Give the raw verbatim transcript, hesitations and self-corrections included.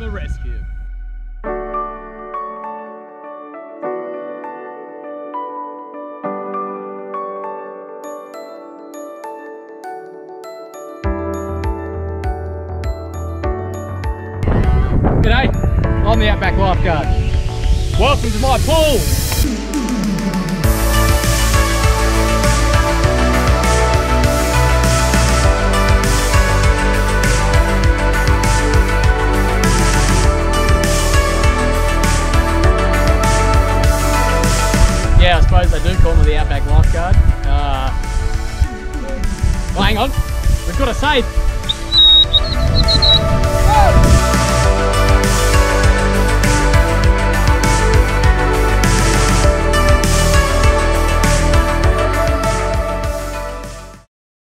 the rescue. G'day, I'm the Outback Lifeguard. Welcome to my pool. Yeah, I suppose they do call me the Outback Lifeguard. Uh, well, hang on, we've got a safe.